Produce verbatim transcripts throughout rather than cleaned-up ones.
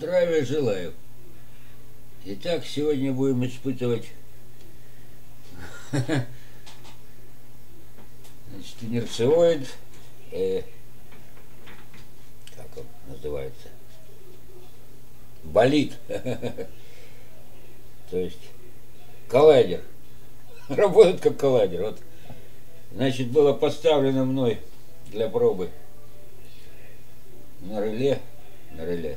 Здравия желаю. Итак, сегодня будем испытывать значит, инерциоид, э, как он называется, болид, то есть коллайдер, работает как коллайдер. Вот, значит, было поставлено мной для пробы на реле, на реле.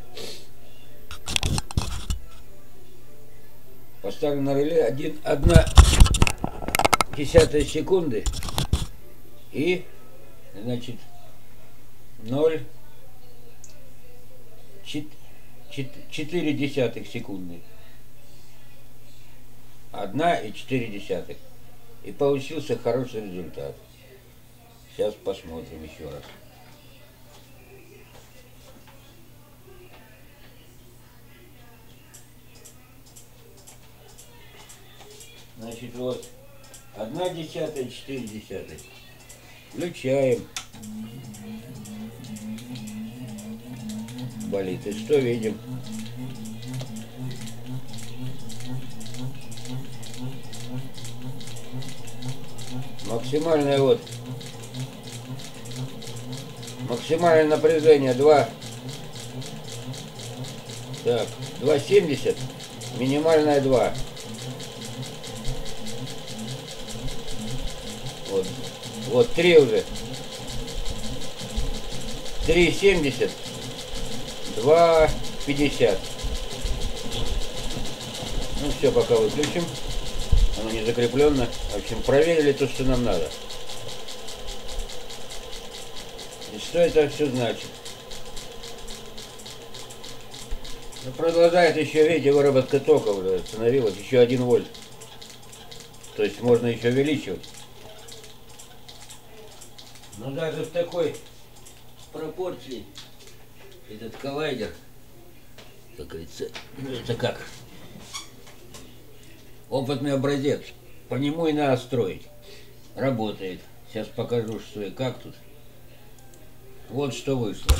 Поставлю на реле один, одна десятая секунды и, значит, ноль четыре десятых секунды. Одна и четыре десятых. И получился хороший результат. Сейчас посмотрим еще раз. Значит, вот, одна десятая, четыре десятых. Включаем. Болит. И что видим? Максимальное вот. Максимальное напряжение два. Так, два семьдесят. Минимальное два. Вот, вот три уже. три семьдесят. два пятьдесят. Ну все, пока выключим. Оно не закреплено. В общем, проверили то, что нам надо. И что это все значит? Ну, продолжает еще, видите, выработка тока уже остановилась. Еще один вольт. То есть можно еще увеличивать. Но даже в такой пропорции этот коллайдер, как говорится, это как опытный образец. По нему и надо строить. Работает. Сейчас покажу, что и как тут. Вот что вышло.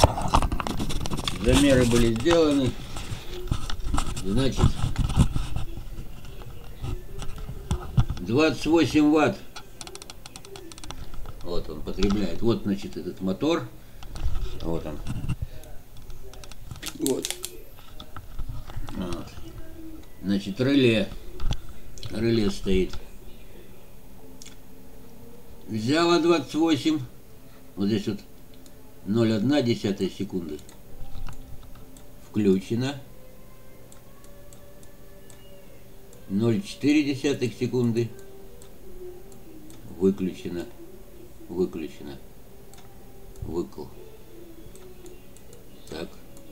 Замеры были сделаны. Значит, двадцать восемь ватт. Вот он потребляет. Вот, значит, этот мотор. Вот он. Вот. Вот. Значит, реле. Реле стоит. Взяла двадцать восемь. Вот здесь вот ноль целых одна десятая секунды. Включено. ноль целых четыре десятых секунды. Выключено. Выключено. Выкл. Так.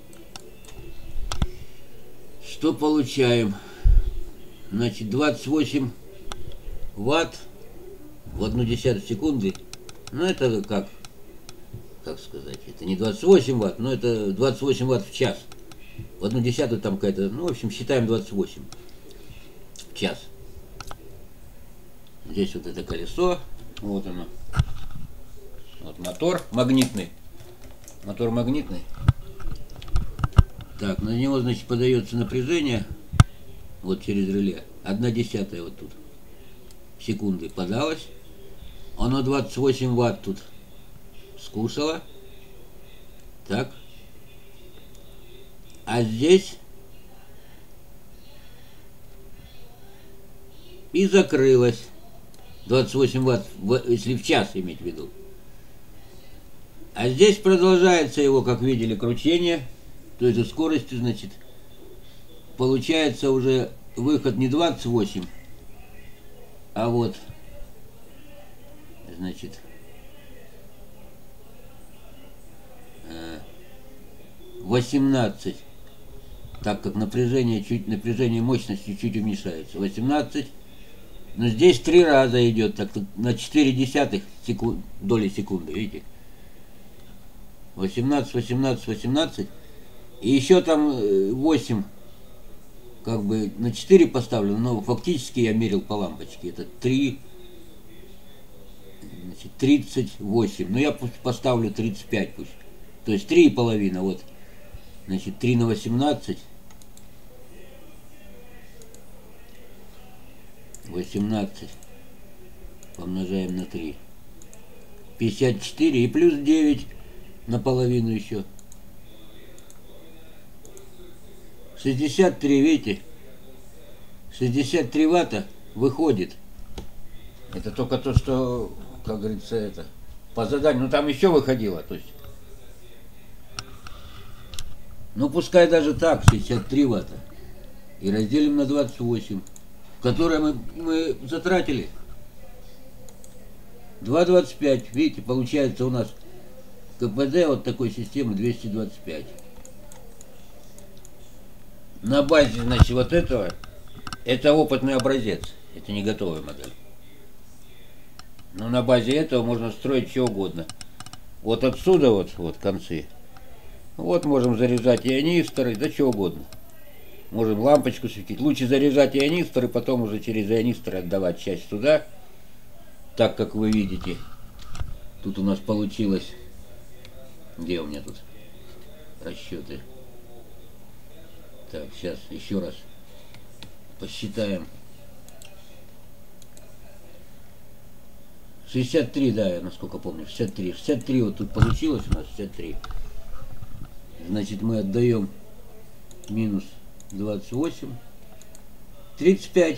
Что получаем? Значит, двадцать восемь ватт в одну десятую секунды. Ну, это как? Как сказать? Это не двадцать восемь ватт, но это двадцать восемь ватт в час. В одну десятую там какая-то... Ну, в общем, считаем двадцать восемь в час. Здесь вот это колесо. Вот оно. Вот мотор магнитный. Мотор магнитный. Так, на него, значит, подается напряжение. Вот через реле. Одна десятая вот тут. Секунды подалось. Оно двадцать восемь ватт тут скушало. Так. А здесь и закрылось. двадцать восемь ватт, если в час иметь в виду. А здесь продолжается его, как видели, кручение. То есть скоростью, значит, получается уже выход не двадцать восемь, а вот, значит, восемнадцать. Так как напряжение, чуть, напряжение мощности чуть уменьшается. восемнадцать. Но здесь три раза идет, так на четыре десятых секунд, доли секунды, видите? восемнадцать, восемнадцать, восемнадцать. И еще там восемь, как бы на четыре поставлено, но фактически я мерил по лампочке. Это три, значит, тридцать восемь. Но я пусть поставлю тридцать пять пусть. То есть три и половина, вот. Значит, три на восемнадцать. восемнадцать помножаем на три. пятьдесят четыре и плюс девять наполовину еще. шестьдесят три, видите? шестьдесят три ватта выходит. Это только то, что, как говорится, это по заданию. Ну там еще выходило, то есть. Ну пускай даже так, шестьдесят три ватта. И разделим на двадцать восемь, которое мы, мы затратили. два двадцать пять. Видите, получается у нас КПД вот такой системы двести двадцать пять. На базе, значит, вот этого, это опытный образец, это не готовая модель. Но на базе этого можно строить что угодно. Вот отсюда вот, вот концы. Вот можем заряжать ионисторы, да что угодно. Можем лампочку светить. Лучше заряжать ионисторы, потом уже через ионисторы отдавать часть сюда. Так как вы видите, тут у нас получилось. Где у меня тут расчеты? Так, сейчас еще раз посчитаем. шестьдесят три, да, я насколько помню, шестьдесят три. шестьдесят три вот тут получилось у нас, шестьдесят три. Значит, мы отдаем минус двадцать восемь. тридцать пять.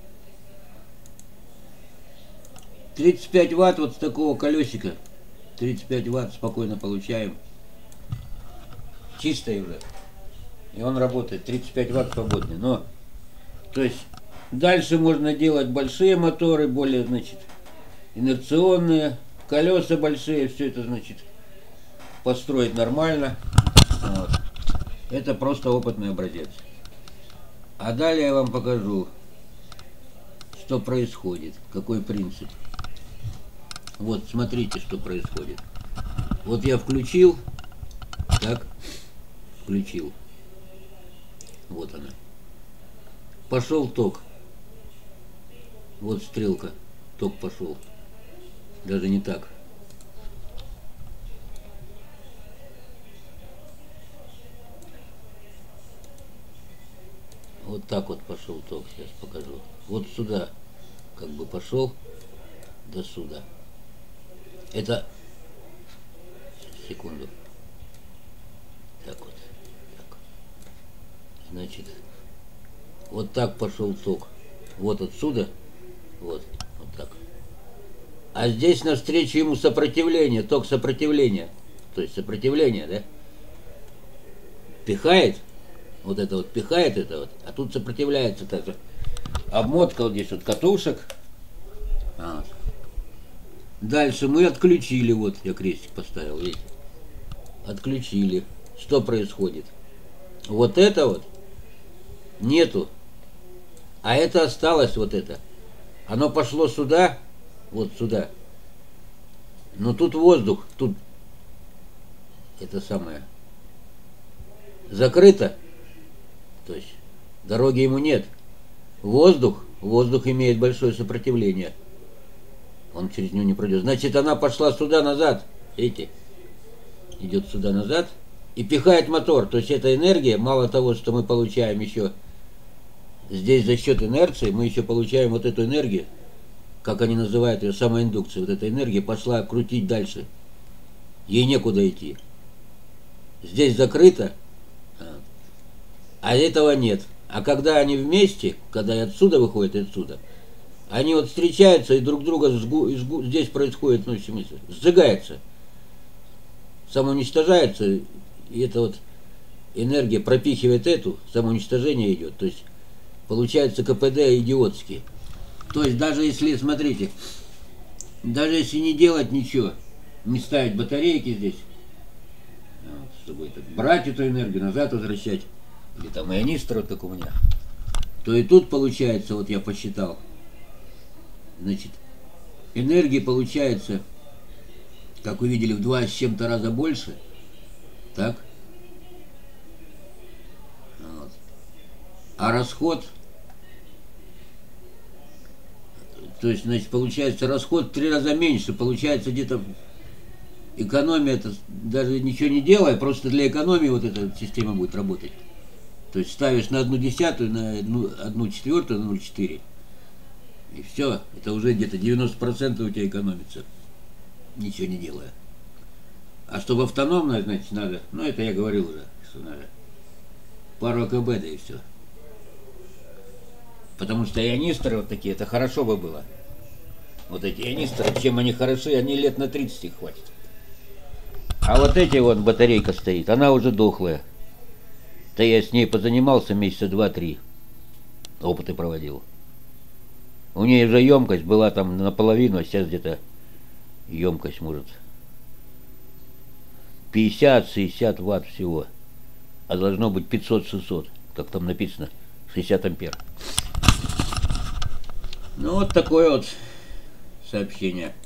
тридцать пять ватт вот с такого колесика. тридцать пять ватт спокойно получаем. Чистое уже. И он работает. тридцать пять ватт свободный. Но, то есть, дальше можно делать большие моторы, более, значит, инерционные, колеса большие, все это, значит, построить нормально. Вот. Это просто опытный образец. А далее я вам покажу, что происходит, какой принцип. Вот, смотрите, что происходит. Вот я включил, так, включил. Вот она. Пошел ток. Вот стрелка. Ток пошел. Даже не так. Вот так вот пошел ток. Сейчас покажу. Вот сюда как бы пошел до сюда. Это... Секунду. Так вот. Так. Значит, вот так пошел ток. Вот отсюда. Вот. Вот так. А здесь навстречу ему сопротивление. Ток сопротивления. То есть сопротивление, да? Пихает. Вот это вот пихает это вот. А тут сопротивляется также. Обмотка вот здесь вот катушек. Вот. Дальше мы отключили. Вот я крестик поставил, видите? Отключили. Что происходит? Вот это вот нету. А это осталось вот это. Оно пошло сюда. Вот сюда. Но тут воздух. Тут это самое. Закрыто. То есть дороги ему нет. Воздух. Воздух имеет большое сопротивление. Он через него не пройдет. Значит, она пошла сюда назад. Видите? Идет сюда назад. И пихает мотор. То есть эта энергия, мало того, что мы получаем еще здесь за счет инерции, мы еще получаем вот эту энергию, как они называют ее, самоиндукция. Вот эта энергия пошла крутить дальше. Ей некуда идти. Здесь закрыто, а этого нет. А когда они вместе, когда и отсюда выходят, и отсюда, они вот встречаются и друг друга сгу, сгу, здесь происходит, ну, в смысле, сжигается, самоуничтожается, и эта вот энергия пропихивает эту, самоуничтожение идет. То есть получается КПД идиотский. То есть даже если, смотрите, даже если не делать ничего, не ставить батарейки здесь, вот, чтобы это, брать эту энергию, назад возвращать, или там ионистор, вот как у меня, то и тут получается, вот я посчитал, значит, энергии получается, как вы видели, в два с чем-то раза больше, так, вот. А расход, то есть, значит, получается расход в три раза меньше, получается где-то экономия, это даже ничего не делая, просто для экономии вот эта система будет работать. То есть ставишь на одну десятую, на одну, одну четвертую, на ноль целых четыре. И все, это уже где-то девяносто процентов у тебя экономится, ничего не делая. А чтобы автономно, значит, надо, ну это я говорил уже, что надо пару АКБ, да и все. Потому что ионисторы вот такие, это хорошо бы было. Вот эти ионисторы, чем они хороши, они лет на тридцать их хватит. А вот эти вот батарейка стоит, она уже дохлая. Да я с ней позанимался месяца два-три. Опыты проводил. У нее же емкость была там наполовину, а сейчас где-то емкость может пятьдесят-шестьдесят ватт всего. А должно быть пятьсот-шестьсот, как там написано, шестьдесят ампер. Ну вот такое вот сообщение.